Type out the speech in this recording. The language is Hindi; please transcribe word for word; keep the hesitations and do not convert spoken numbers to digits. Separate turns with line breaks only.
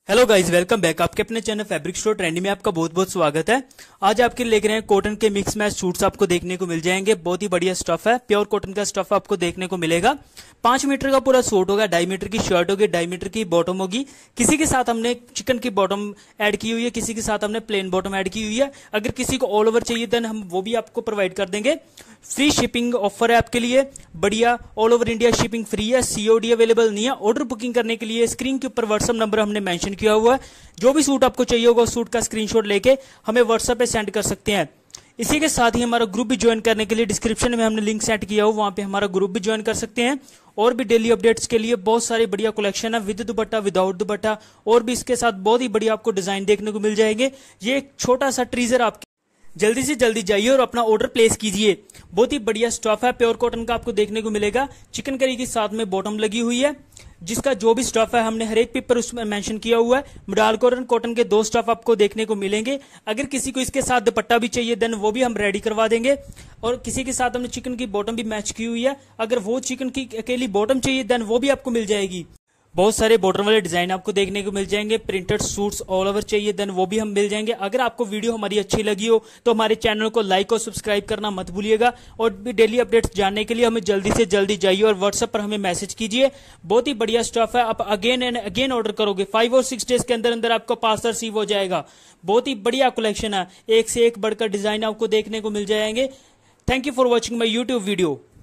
Hello guys, welcome back. आपके अपने चैनल फैब्रिक स्टोर ट्रेंडी में आपका बहुत बहुत स्वागत है। आज आपके लिए लेकर आए हैं कॉटन के मिक्स मैच सूट्स आपको देखने को मिल जाएंगे। बहुत ही बढ़िया स्टफ है, प्योर कॉटन का स्टफ आपको देखने को मिलेगा। पांच मीटर का पूरा सूट होगा, ढाई मीटर की शर्ट होगी, ढाई मीटर की बॉटम होगी। किसी के साथ हमने चिकन की बॉटम ऐड की हुई है, किसी के साथ हमने प्लेन बॉटम ऐड की हुई है। अगर किसी को ऑल ओवर चाहिए देन हम वो भी आपको प्रोवाइड कर देंगे। फ्री शिपिंग ऑफर है आपके लिए, बढ़िया। All over India shipping free है, सीओडी अवेलेबल नहीं है। ऑर्डर बुकिंग करने के लिए स्क्रीन के ऊपर व्हाट्सएप नंबर हमने मेंशन किया हुआ है। जो भी सूट आपको चाहिए होगा सूट का स्क्रीनशॉट लेके हमें व्हाट्सएप पे सेंड कर सकते हैं। इसी के साथ ही हमारा ग्रुप भी ज्वाइन करने के लिए डिस्क्रिप्शन में हमने लिंक सेट किया हो, वहां पे हमारा ग्रुप भी ज्वाइन कर सकते हैं। और भी डेली अपडेट्स के लिए बहुत सारे बढ़िया कलेक्शन है, विद दुपट्टा, विदाउट दुपट्टा, और भी इसके साथ बहुत ही बढ़िया आपको डिजाइन देखने को मिल जाएंगे। ये एक छोटा सा ट्रीजर आपके, जल्दी से जल्दी जाइए और अपना ऑर्डर प्लेस कीजिए। बहुत ही बढ़िया स्टफ है, प्योर कॉटन का आपको देखने को मिलेगा। चिकन करी के साथ में बॉटम लगी हुई है, जिसका जो भी स्टफ है हमने हर एक पेपर उसमें मेंशन किया हुआ है। मडाल कॉटन कॉटन के दो स्टफ आपको देखने को मिलेंगे। अगर किसी को इसके साथ दुपट्टा भी चाहिए देन वो भी हम रेडी करवा देंगे। और किसी के साथ हमने चिकन की बॉटम भी मैच की हुई है, अगर वो चिकन की अकेली बॉटम चाहिए देन वो भी आपको मिल जाएगी। बहुत सारे बॉर्डर वाले डिजाइन आपको देखने को मिल जाएंगे। प्रिंटेड सूट्स ऑल ओवर चाहिए देन वो भी हम मिल जाएंगे। अगर आपको वीडियो हमारी अच्छी लगी हो तो हमारे चैनल को लाइक और सब्सक्राइब करना मत भूलिएगा। और भी डेली अपडेट्स जानने के लिए हमें जल्दी से जल्दी जाइए और व्हाट्सएप पर हमें मैसेज कीजिए। बहुत ही बढ़िया स्टफ है, आप अगेन एंड अगेन ऑर्डर करोगे, फाइव और सिक्स डेज के अंदर अंदर आपको पार्सल रिसीव हो जाएगा। बहुत ही बढ़िया कलेक्शन है, एक से एक बढ़कर डिजाइन आपको देखने को मिल जाएंगे। Thank you for watching my YouTube video.